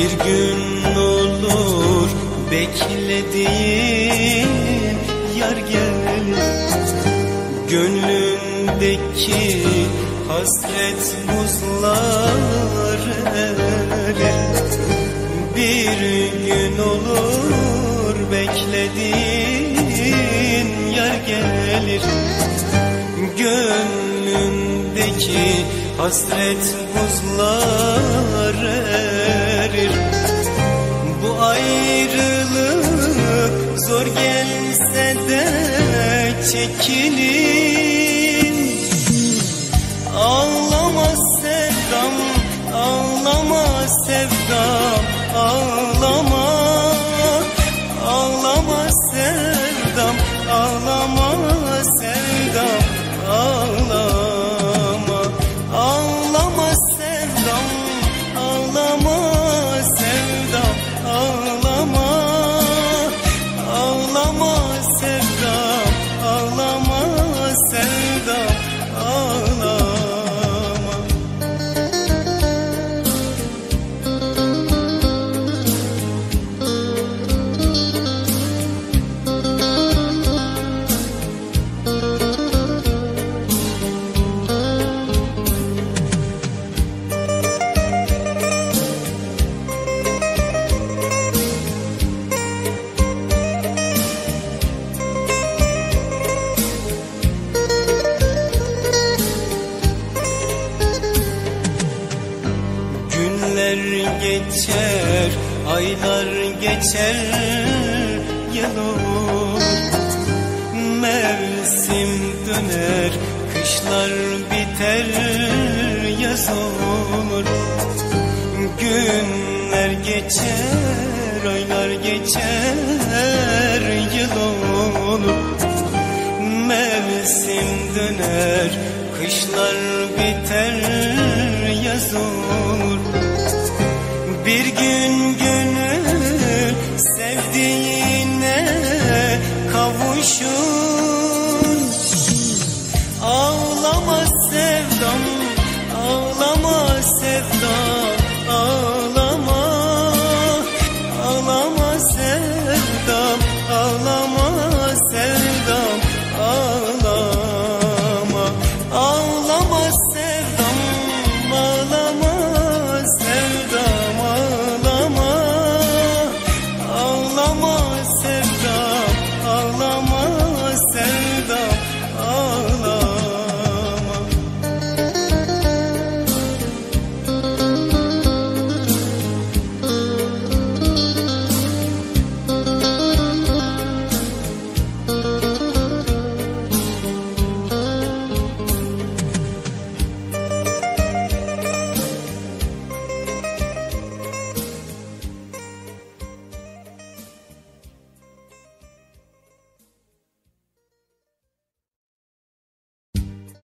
Bir gün olur beklediğin yar gelir, gönlündeki hasret buzlar erir. Bir gün olur beklediğin yar gelir, gönlündeki hasret buzlar erir. Bu ayrılık zor gelse de çekilin. Ağlama sevdam, ağlama sevdam, ağlama. Ağlama sevdam, ağlama sevdam, ağlama. Ağlama sevdam, ağlama sevdam, ağlama. Ağlama sevdam, ağlama sevdam, ağlama. Günler geçer, aylar geçer, yıl olur. Mevsim döner, kışlar biter, yaz olur. Günler geçer, aylar geçer, yıl olur. Mevsim döner, kışlar biter, yaz olur.